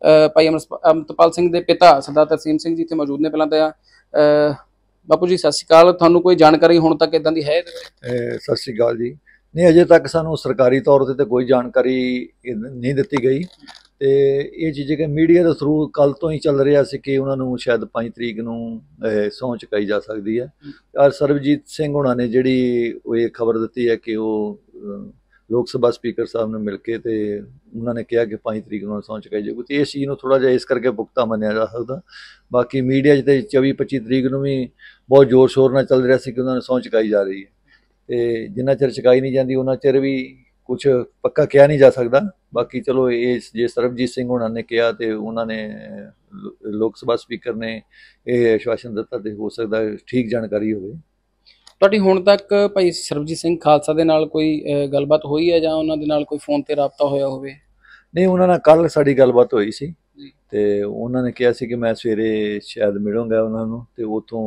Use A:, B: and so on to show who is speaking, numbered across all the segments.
A: ਭਾਈ ਅਮਰਤਪਾਲ ਸਿੰਘ ਦੇ ਪਿਤਾ ਸਰਦਾਰ ਤਰਸੀਮ ਸਿੰਘ ਜੀ ਇੱਥੇ ਮੌਜੂਦ ਨੇ। ਪਹਿਲਾਂ ਤਾਂ ਬਾਪੂ ਜੀ ਸਤਿ ਸ਼੍ਰੀ ਅਕਾਲ। ਤੁਹਾਨੂੰ ਕੋਈ ਜਾਣਕਾਰੀ ਹੁਣ ਤੱਕ ਇੱਦਾਂ ਦੀ ਹੈ?
B: ਸਤਿ ਸ਼੍ਰੀ ਅਕਾਲ ਜੀ। नहीं, अजे तक सानू सरकारी तौर पर तो कोई जानकारी नहीं दी गई। तो ये चीज़ कि मीडिया के थ्रू कल तो ही चल रहा है कि उन्होंने शायद 5 तरीक को सौं चुकाई जा सकती है। और सरबजीत सिंह उन्होंने जी ये खबर दी है कि वो लोक सभा स्पीकर साहब ने मिल के तो उन्होंने कहा कि 5 तरीक को सौं चुकाई जाएगी। तो इस चीज़ को थोड़ा जिहा इस करके पुख्ता मनिया जा सकता। बाकी मीडिया 24-25 तरीक को भी बहुत जोर शोर न चल रहा है कि उन्होंने सौं चुकाई जा रही है। तो जिन्ना चिर चुकाई नहीं जाती उन्ना चिर भी कुछ पक्का कहा नहीं जा सकता। बाकी चलो ये जे सरबजीत सिंह उन्होंने कहा तो उन्होंने लोक सभा स्पीकर ने यह आश्वासन दिता तो हो सकता है ठीक जानकारी हो।
A: ਤੁਹਾਡੀ ਹੁਣ ਤੱਕ ਭਾਈ ਸਰਬਜੀਤ ਸਿੰਘ ਖਾਲਸਾ ਦੇ ਨਾਲ ਕੋਈ ਗੱਲਬਾਤ ਹੋਈ ਹੈ ਜਾਂ ਉਹਨਾਂ ਦੇ ਨਾਲ ਕੋਈ ਫੋਨ ਤੇ ਰਾਬਤਾ ਹੋਇਆ ਹੋਵੇ?
B: नहीं, उन्होंने कल साड़ी गलबात हुई सी ते उन्होंने कहा सी कि मैं सवेरे शायद मिलूंगा उन्होंने तो उतों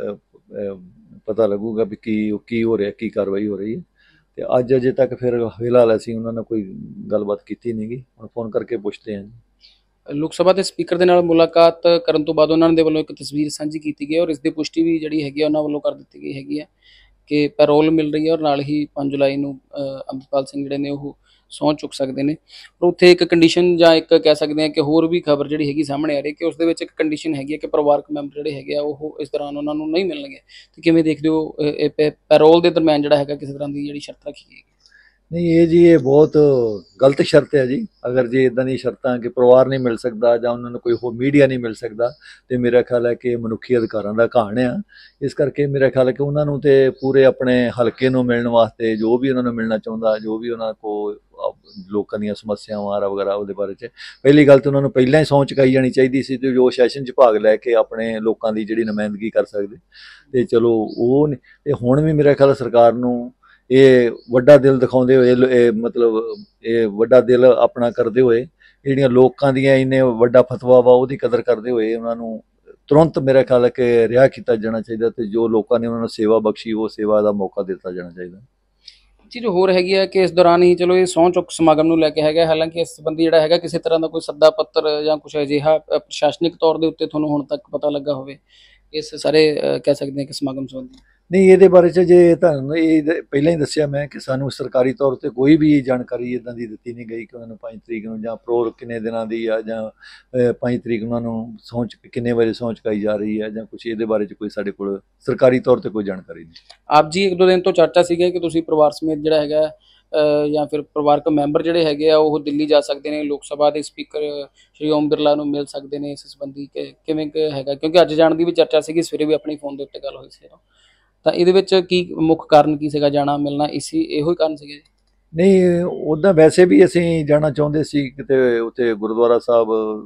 B: पता लगूगा भी की हो रहा की कार्रवाई हो रही है। तो अज अजे तक फिर फिलहाल असीं उन्होंने कोई गलबात की नहीं गी। हुण फोन करके पुछते हैं।
A: ਲੋਕ ਸਭਾ ਦੇ ਸਪੀਕਰ ਦੇ ਨਾਲ ਮੁਲਾਕਾਤ ਕਰਨ ਤੋਂ ਬਾਅਦ ਉਹਨਾਂ ਦੇ ਵੱਲੋਂ ਇੱਕ ਤਸਵੀਰ ਸਾਂਝੀ ਕੀਤੀ ਗਈ ਔਰ ਇਸ ਦੀ ਪੁਸ਼ਟੀ ਵੀ ਜਿਹੜੀ ਹੈਗੀ ਉਹਨਾਂ ਵੱਲੋਂ ਕਰ ਦਿੱਤੀ ਗਈ ਹੈਗੀ ਹੈ ਕਿ ਪੈਰੋਲ ਮਿਲ ਰਹੀ ਹੈ ਔਰ ਨਾਲ ਹੀ 5 ਜੁਲਾਈ ਨੂੰ ਅਮਰਤਪਾਲ ਸਿੰਘ ਜਿਹੜੇ ਨੇ ਉਹ ਸਹੁੰ ਚੁੱਕ ਸਕਦੇ ਨੇ। ਪਰ ਉੱਥੇ ਇੱਕ ਕੰਡੀਸ਼ਨ ਜਾਂ ਇੱਕ ਕਹਿ ਸਕਦੇ ਹਾਂ ਕਿ ਹੋਰ ਵੀ ਖਬਰ ਜਿਹੜੀ ਹੈਗੀ ਸਾਹਮਣੇ ਆ ਰਹੀ ਕਿ ਉਸ ਦੇ ਵਿੱਚ ਇੱਕ ਕੰਡੀਸ਼ਨ ਹੈਗੀ ਹੈ ਕਿ ਪਰਿਵਾਰਕ ਮੈਂਬਰ ਜਿਹੜੇ ਹੈਗੇ ਆ ਉਹ ਇਸ ਦੌਰਾਨ ਉਹਨਾਂ ਨੂੰ ਨਹੀਂ ਮਿਲਣਗੇ। ਤੇ ਕਿਵੇਂ ਦੇਖਦੇ ਹੋ ਇਹ ਪੈਰੋਲ ਦੇ ਦਰਮਿਆਨ ਜਿਹੜਾ ਹੈਗਾ ਕਿਸੇ ਤਰ੍ਹਾਂ ਦੀ ਜਿਹੜੀ ਸ਼ਰਤ ਰੱਖੀ ਗਈ?
B: नहीं, ये बहुत गलत शर्त है जी। अगर जे इदा दी शर्तां कि परिवार नहीं मिल सकता ਜਾਂ उन्होंने कोई हो मीडिया नहीं मिल सकता तो मेरा ख्याल है कि मनुखी अधिकारां दा घाण आ। इस करके मेरा ख्याल है कि उन्होंने तो पूरे अपने हल्के नूं मिलण वास्ते जो भी उन्होंने मिलना चाहुंदा जो भी उन्होंने को लोगों दी समस्यावां वगैरह उहदे बारे च पहली गल तो उन्होंने पहलां ही सौं चुकाई जानी चाहिए सी तो जो सैशन च भाग लैके अपने लोगों की जिहड़ी नुमाइंदगी कर सकदे। ते चलो वो हुण भी मेरा ख्याल सरकार नूं ये वड्डा दिल दिखाते हुए मतलब ये वड्डा दिल अपना करते हुए जिहड़ियां लोकां दियां इन्ने वड्डा फतवा वा उहदी कदर करते हुए उन्होंने तुरंत मेरा ख्याल है कि रिहा किया जाना चाहिए। तो जो लोगों ने उन्होंने सेवा बख्शी वो सेवा का मौका दिता जाना चाहिए।
A: चीज़ होर हैगी है कि इस दौरान ही चलो ये सौं चुक समागम नूं लैके हैगा। हालांकि इस संबंधी जिहड़ा हैगा किसी तरह का कोई सद्दा पत्र जां कुछ अजिहा प्रशासनिक तौर के उत्ते तुहानूं हुण तक पता लगा होवे इस सारे कह सकते हैं कि समागम संबंधी?
B: नहीं, ये बारे जे तुहानूं ये पहले ही दस्सिया मैं कि सानूं सरकारी तौर पर कोई भी जानकारी इदां दी दित्ती नहीं गई कि उन्होंने 5 तरीक नूं जां प्रोर किन्ने दिनां दी आ जां 5 तरीक उन्होंने सौं किन्ने बजे सौं चुकाई जा रही है जां कुछ ये बारे कोई साडे कोल सरकारी तौर पर कोई जानकारी नहीं।
A: आप जी 1-2 दिन तो चर्चा सीगी कि तुसीं परिवार समेत जिहड़ा हैगा ਜਾਂ ਫਿਰ ਪਰਿਵਾਰਕ ਮੈਂਬਰ ਜਿਹੜੇ ਹੈਗੇ ਆ ਉਹ ਦਿੱਲੀ ਜਾ ਸਕਦੇ ਨੇ, ਲੋਕ ਸਭਾ ਦੇ ਸਪੀਕਰ ਸ਼੍ਰੀ ਓਮ ਬਿਰਲਾ ਨੂੰ ਮਿਲ ਸਕਦੇ ਨੇ। ਇਸ ਸੰਬੰਧੀ ਕਿਵੇਂ ਹੈਗਾ? ਕਿਉਂਕਿ ਅੱਜ ਜਾਣ ਦੀ ਵੀ ਚਰਚਾ ਸੀਗੀ, ਸਵੇਰੇ ਵੀ ਆਪਣੀ ਫੋਨ ਦੇ ਉੱਤੇ ਗੱਲ ਹੋਈ ਸੀ। ਤਾਂ ਇਹਦੇ ਵਿੱਚ ਕੀ ਮੁੱਖ ਕਾਰਨ ਕੀ ਸੀਗਾ ਜਾਣਾ ਮਿਲਣਾ? ਇਹੋ ਹੀ ਕਾਰਨ ਸੀਗਾ ਜੀ?
B: नहीं, उदा वैसे भी असीं जाना चाहुंदे सी किते उत्थे गुरुद्वारा साहब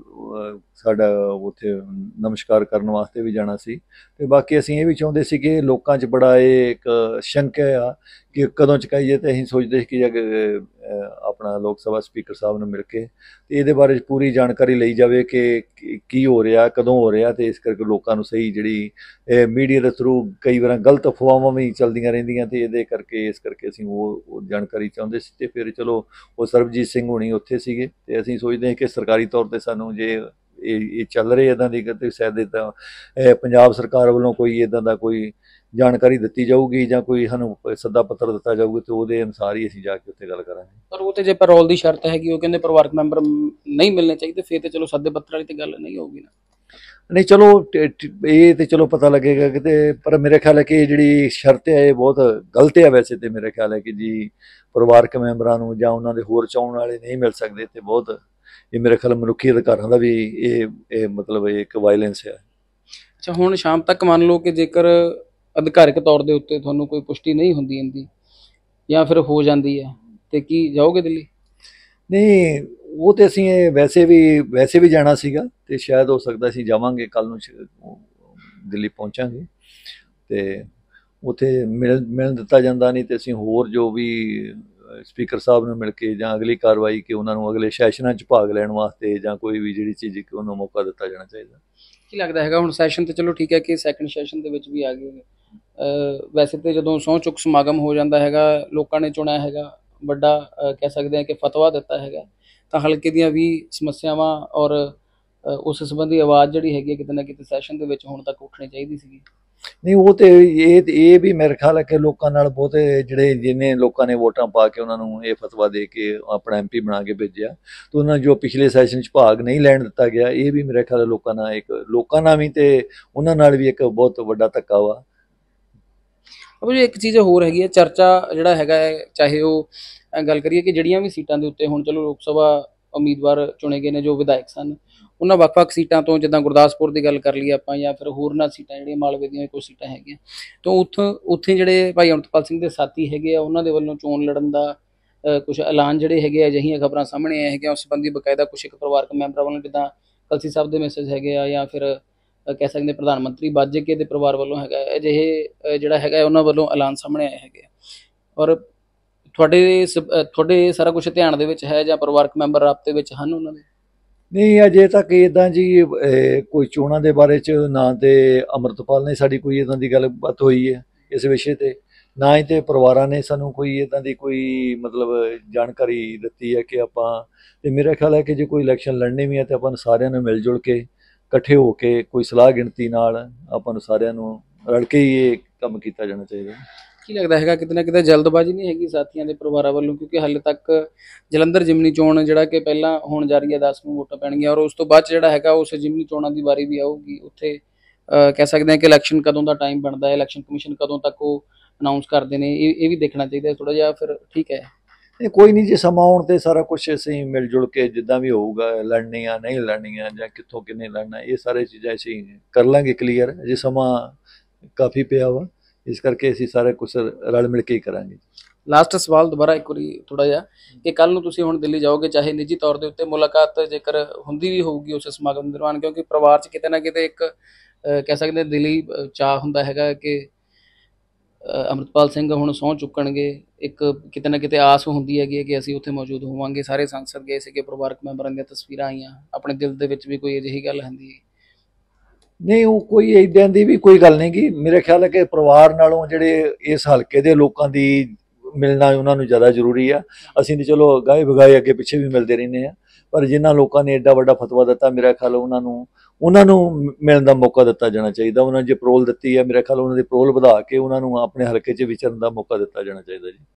B: साडा उत्थे नमस्कार करन वास्ते भी जाना सी। ते बाकी असीं ये भी चाहुंदे सी कि लोकां च बड़ा ये एक शंका आ कि कदों चुकाईए। ते असीं सोचदे कि अपना लोक सभा स्पीकर साहब ने मिल के ते इहदे बारे पूरी जानकारी लई जावे कि की हो रहा कदों हो रहा। ते इस करके लोकां नूं सही जिहड़ी मीडिया दे थ्रू कई बार गलत अफवाहां भी चलदियां रहिंदियां ते इहदे करके इस करके असीं वो जानकारी चाहुंदे ते फिर चलो वो सरबजीत सिंह होनी उत्थे सीगे ते असीं सोचदे कि सरकारी तौर पर सानूं जे ये चल रहे इदां दी ते शायद इदां पंजाब सरकार वालों कोई इदां दा कोई जानकारी दी जाऊगी जां कोई सानूं सद्दा पत्र दिता जाऊगा तो वो अनुसार ही असीं जाके उत्थे गल करांगे।
A: पर वो तो जे पैरोल की शर्त हैगी वो कहंदे परिवारक मैंबर नहीं मिलने चाहिए फिर तो चलो सद्दे पत्र वाली तो गल नहीं होगी ना।
B: नहीं, चलो ये तो चलो पता लगेगा कि पर मेरे ख्याल है कि जी शर्त है ये बहुत गलत है। वैसे तो मेरा ख्याल है कि जी परिवारक मैंबरां नूं जां उन्हां दे होर चाहण वाले नहीं मिल सकते तो बहुत ये मेरे ख्याल मनुखी अधिकारां दा भी ये मतलब एक वायलेंस है।
A: अच्छा, हुण शाम तक मान लो कि जेकर अधिकारिक तौर के उत्ते तुहानूं कोई पुष्टि नहीं हुंदी इनदी या फिर हो जाती है तो की जाओगे दिल्ली?
B: नहीं, वो तो असीं वैसे भी जाना सीगा ते शायद हो सकता असीं जावांगे कल नूं दिल्ली पहुंचांगे ते उत्थे मिलण दिता जांदा नहीं तो असीं होर जो भी स्पीकर साहब ने मिल के जां अगली कार्रवाई कि उन्होंने अगले सैशनां च भाग लैण वास्ते जां कोई भी जिहड़ी चीज़ कि उन्होंने मौका दिता जाना चाहिए।
A: ਕੀ ਲੱਗਦਾ ਹੈਗਾ ਹੁਣ ਸੈਸ਼ਨ ਤੇ ਚਲੋ ਠੀਕ ਹੈ ਕਿ ਸੈਕੰਡ ਸੈਸ਼ਨ ਦੇ ਵਿੱਚ ਵੀ ਆ ਗਏ ਵੈਸੇ ਤੇ ਜਦੋਂ ਸਹੁੰ ਚੁੱਕ ਸਮਾਗਮ ਹੋ ਜਾਂਦਾ ਹੈਗਾ ਲੋਕਾਂ ਨੇ ਚੁਣਿਆ ਹੈਗਾ ਵੱਡਾ ਕਹਿ ਸਕਦੇ ਹਾਂ ਕਿ ਫਤਵਾ ਦਿੱਤਾ ਹੈਗਾ ਤਾਂ ਹਲਕੇ ਦੀਆਂ ਵੀ ਸਮੱਸਿਆਵਾਂ ਔਰ ਉਸ ਸੰਬੰਧੀ ਆਵਾਜ਼ ਜਿਹੜੀ ਹੈਗੀ ਹੈ ਕਿਤੇ ਨਾ ਕਿਤੇ ਸੈਸ਼ਨ ਦੇ ਵਿੱਚ ਹੁਣ ਤੱਕ ਉੱਠਣੀ ਚਾਹੀਦੀ ਸੀਗੀ।
B: ਨਹੀਂ ਉਹ ਤੇ ਇਹ ਵੀ ਮੇਰੇ ਖਿਆਲ ਹੈ ਕਿ ਲੋਕਾਂ ਨਾਲ ਬਹੁਤੇ ਜਿਹੜੇ ਜਿੰਨੇ ਲੋਕਾਂ ਨੇ ਵੋਟਾਂ ਪਾ ਕੇ ਉਹਨਾਂ ਨੂੰ ਇਹ ਫਤਵਾ ਦੇ ਕੇ ਆਪਣਾ MP ਬਣਾ ਕੇ ਭੇਜਿਆ, ਤੇ ਉਹਨਾਂ ਜੋ ਪਿਛਲੇ ਸੈਸ਼ਨ 'ਚ ਭਾਗ ਨਹੀਂ ਲੈਣ ਦਿੱਤਾ ਗਿਆ, ਇਹ ਵੀ ਮੇਰੇ ਖਿਆਲ ਲੋਕਾਂ ਨਾਲ ਵੀ ਤੇ ਉਹਨਾਂ ਨਾਲ ਵੀ ਇੱਕ ਬਹੁਤ ਵੱਡਾ ਧੱਕਾ ਵਾ।
A: ਅਬ ਜੀ ਇੱਕ ਚੀਜ਼ ਹੋਰ ਹੈਗੀ ਹੈ, ਚਰਚਾ ਜਿਹੜਾ ਹੈਗਾ ਹੈ, ਚਾਹੇ ਉਹ ਗੱਲ ਕਰੀਏ ਕਿ ਜਿਹੜੀਆਂ ਵੀ ਸੀਟਾਂ ਦੇ ਉੱਤੇ ਹੁਣ ਚਲੋ ਲੋਕ ਸਭਾ ਉਮੀਦਵਾਰ ਚੁਣੇ ਗਏ ਨੇ ਜੋ ਵਿਧਾਇਕ ਸਨ, ਉਹਨਾਂ ਵੱਖ-ਵੱਖ ਸੀਟਾਂ ਤੋਂ, ਜਿੱਦਾਂ ਗੁਰਦਾਸਪੁਰ ਦੀ ਗੱਲ ਕਰ ਲਈਏ ਆਪਾਂ, ਜਾਂ ਫਿਰ ਹੋਰਨਾਂ ਸੀਟਾਂ ਜਿਹੜੀਆਂ ਮਾਲਵੇ ਦੀਆਂ ਕੁਝ ਸੀਟਾਂ ਹੈਗੀਆਂ, ਤਾਂ ਉੱਥੇ ਜਿਹੜੇ ਭਾਈ ਅੰਮ੍ਰਿਤਪਾਲ ਸਿੰਘ ਦੇ ਸਾਥੀ ਹੈਗੇ ਆ, ਉਹਨਾਂ ਦੇ ਵੱਲੋਂ ਚੋਣ ਲੜਨ ਦਾ ਕੁਝ ਐਲਾਨ ਜਿਹੜੇ ਹੈਗੇ ਆ, ਅਜਿਹੀਆਂ ਖਬਰਾਂ ਸਾਹਮਣੇ ਆਈਆਂ ਹੈਗੀਆਂ। ਉਸ ਸੰਬੰਧੀ ਬਕਾਇਦਾ ਕੁਛ ਇੱਕ ਪਰਿਵਾਰਕ ਮੈਂਬਰਾਂ ਵੱਲੋਂ, ਜਿੱਦਾਂ ਕਲਸੀ ਸਾਹਿਬ ਦੇ ਮੈਸੇਜ ਹੈਗੇ ਆ, ਜਾਂ ਫਿਰ ਕਹਿ ਸਕਦੇ ਪ੍ਰਧਾਨ ਮੰਤਰੀ ਬਾਜੇਕੇ ਦੇ ਪਰਿਵਾਰ ਵੱਲੋਂ ਹੈਗਾ, ਅਜਿਹੇ ਜਿਹੜਾ ਹੈਗਾ ਉਹਨਾਂ ਵੱਲੋਂ ਐਲਾਨ ਸਾਹਮਣੇ ਆਏ ਹੈਗੇ ਆ। ਔਰ ਤੁਹਾਡੇ ਸਾਰਾ ਕੁਝ ਧਿਆਨ ਦੇ ਵਿੱਚ ਹੈ, ਜਾਂ ਪਰਿਵਾਰਕ ਮੈਂਬਰ ਰਾਬਤੇ ਵਿੱਚ ਹਨ ਉਹਨਾਂ ਦੇ?
B: ਨਹੀਂ ਅਜੇ ਤੱਕ ਇੱਦਾਂ ਜੀ ਕੋਈ ਚੋਣਾਂ ਦੇ ਬਾਰੇ 'ਚ ਨਾ ਤੇ ਅੰਮ੍ਰਿਤਪਾਲ ਨੇ ਸਾਡੀ ਕੋਈ ਇੱਦਾਂ ਦੀ ਗੱਲਬਾਤ ਹੋਈ ਹੈ ਇਸ ਵਿਸ਼ੇ 'ਤੇ, ਨਾ ਹੀ ਤੇ ਪਰਿਵਾਰਾਂ ਨੇ ਸਾਨੂੰ ਕੋਈ ਇੱਦਾਂ ਦੀ ਕੋਈ ਮਤਲਬ ਜਾਣਕਾਰੀ ਦਿੱਤੀ ਹੈ ਕਿ ਆਪਾਂ, ਤੇ ਮੇਰਾ ਖਿਆਲ ਹੈ ਕਿ ਜੇ ਕੋਈ ਇਲੈਕਸ਼ਨ ਲੜਨੀ ਵੀ ਹੈ ਤਾਂ ਆਪਾਂ ਨੂੰ ਸਾਰਿਆਂ ਨੂੰ ਮਿਲ ਜੁਲ ਕੇ ਇਕੱਠੇ ਹੋ ਕੇ ਕੋਈ ਸਲਾਹ ਗਿਣਤੀ ਨਾਲ ਆਪਾਂ ਨੂੰ ਸਾਰਿਆਂ ਨੂੰ ਰਲ ਕੇ ਹੀ ਇਹ ਕੰਮ ਕੀਤਾ ਜਾਣਾ ਚਾਹੀਦਾ।
A: ਕੀ ਲੱਗਦਾ ਹੈਗਾ ਕਿਤੇ ਨਾ ਕਿਤੇ ਜਲਦਬਾਜ਼ੀ ਨਹੀਂ ਹੈਗੀ ਸਾਥੀਆਂ ਦੇ ਪਰਿਵਾਰਾਂ ਵੱਲੋਂ? ਕਿਉਂਕਿ ਹਾਲੇ ਤੱਕ ਜਲੰਧਰ ਜਿਮਨੀ ਚੋਣ ਜਿਹੜਾ ਕਿ ਪਹਿਲਾਂ ਹੋਣ ਜਾ ਰਹੀ ਹੈ, 10 ਨੂੰ ਵੋਟਾਂ ਪੈਣਗੀਆਂ, ਔਰ ਉਸ ਤੋਂ ਬਾਅਦ ਜਿਹੜਾ ਹੈਗਾ ਉਸ ਜਿਮਨੀ ਚੋਣਾਂ ਦੀ ਵਾਰੀ ਵੀ ਆਊਗੀ। ਉੱਥੇ ਕਹਿ ਸਕਦੇ ਹਾਂ ਕਿ ਇਲੈਕਸ਼ਨ ਕਦੋਂ ਦਾ ਟਾਈਮ ਬਣਦਾ ਹੈ, ਇਲੈਕਸ਼ਨ ਕਮਿਸ਼ਨ ਕਦੋਂ ਤੱਕ ਉਹ ਅਨਾਊਂਸ ਕਰਦੇ ਨੇ, ਇਹ ਵੀ ਦੇਖਣਾ ਚਾਹੀਦਾ ਥੋੜ੍ਹਾ ਜਿਹਾ। ਫਿਰ ਠੀਕ ਹੈ,
B: ਇਹ ਕੋਈ ਨਹੀਂ, ਜੇ ਸਮਾਂ ਆਉਣ 'ਤੇ ਸਾਰਾ ਕੁਛ ਅਸੀਂ ਮਿਲ ਜੁਲ ਕੇ ਜਿੱਦਾਂ ਵੀ ਹੋਊਗਾ, ਲੜਨੀਆਂ ਨਹੀਂ ਲੜਨੀਆਂ ਜਾਂ ਕਿੱਥੋਂ ਕਿੰਨੇ ਲੜਨਾ, ਇਹ ਸਾਰੇ ਚੀਜ਼ਾਂ ਅਸੀਂ ਕਰ ਲਾਂਗੇ ਕਲੀਅਰ। ਅਜੇ ਸਮਾਂ ਕਾਫੀ ਪਿਆ ਵਾ, ਇਸ ਕਰਕੇ ਅਸੀਂ ਸਾਰੇ ਕੁਛ ਰਲ ਮਿਲ ਕੇ ਹੀ ਕਰਾਂਗੇ।
A: ਲਾਸਟ ਸਵਾਲ ਦੁਬਾਰਾ ਇੱਕ ਵਾਰੀ ਥੋੜ੍ਹਾ ਜਿਹਾ, ਕਿ ਕੱਲ੍ਹ ਨੂੰ ਤੁਸੀਂ ਹੁਣ ਦਿੱਲੀ ਜਾਓਗੇ, ਚਾਹੇ ਨਿੱਜੀ ਤੌਰ ਦੇ ਉੱਤੇ ਮੁਲਾਕਾਤ ਜੇਕਰ ਹੁੰਦੀ ਵੀ ਹੋਊਗੀ ਉਸ ਸਮਾਗਮ ਦੌਰਾਨ, ਕਿਉਂਕਿ ਪਰਿਵਾਰ 'ਚ ਕਿਤੇ ਨਾ ਕਿਤੇ ਇੱਕ ਕਹਿ ਸਕਦੇ ਦਿਲੀ ਚਾਅ ਹੁੰਦਾ ਹੈਗਾ ਕਿ ਅੰਮ੍ਰਿਤਪਾਲ ਸਿੰਘ ਹੁਣ ਸਹੁੰ ਚੁੱਕਣਗੇ, ਇੱਕ ਕਿਤੇ ਨਾ ਕਿਤੇ ਆਸ ਹੁੰਦੀ ਹੈਗੀ ਕਿ ਅਸੀਂ ਉੱਥੇ ਮੌਜੂਦ ਹੋਵਾਂਗੇ। ਸਾਰੇ ਸੰਸਦ ਗਏ ਸੀਗੇ, ਪਰਿਵਾਰਕ ਮੈਂਬਰਾਂ ਦੀਆਂ ਤਸਵੀਰਾਂ ਆਈਆਂ, ਆਪਣੇ ਦਿਲ ਦੇ ਵਿੱਚ ਵੀ ਕੋਈ ਅਜਿਹੀ ਗੱਲ ਹੁੰਦੀ?
B: ਨਹੀਂ ਉਹ ਕੋਈ ਇੱਦਾਂ ਦੀ ਵੀ ਕੋਈ ਗੱਲ ਨਹੀਂ ਗੀ। ਮੇਰੇ ਖਿਆਲ ਹੈ ਕਿ ਪਰਿਵਾਰ ਨਾਲੋਂ ਜਿਹੜੇ ਇਸ ਹਲਕੇ ਦੇ ਲੋਕਾਂ ਦੀ ਮਿਲਣਾ ਉਹਨਾਂ ਨੂੰ ਜ਼ਿਆਦਾ ਜ਼ਰੂਰੀ ਆ। ਅਸੀਂ ਤਾਂ ਚਲੋ ਗਾਏ ਬਗਾਏ ਅੱਗੇ ਪਿੱਛੇ ਵੀ ਮਿਲਦੇ ਰਹਿੰਦੇ ਹਾਂ, ਪਰ ਜਿਨ੍ਹਾਂ ਲੋਕਾਂ ਨੇ ਐਡਾ ਵੱਡਾ ਫਤਵਾ ਦਿੱਤਾ, ਮੇਰਾ ਖਿਆਲ ਉਹਨਾਂ ਨੂੰ ਮਿਲਣ ਦਾ ਮੌਕਾ ਦਿੱਤਾ ਜਾਣਾ ਚਾਹੀਦਾ। ਉਹਨਾਂ ਜੇ ਪਰੋਲ ਦਿੱਤੀ ਹੈ, ਮੇਰਾ ਖਿਆਲ ਉਹਨਾਂ ਦੀ ਪਰੋਲ ਵਧਾ ਕੇ ਉਹਨਾਂ ਨੂੰ ਆਪਣੇ ਹਲਕੇ 'ਚ ਵਿਚਰਨ ਦਾ ਮੌਕਾ ਦਿੱਤਾ ਜਾਣਾ ਚਾਹੀਦਾ ਜੀ।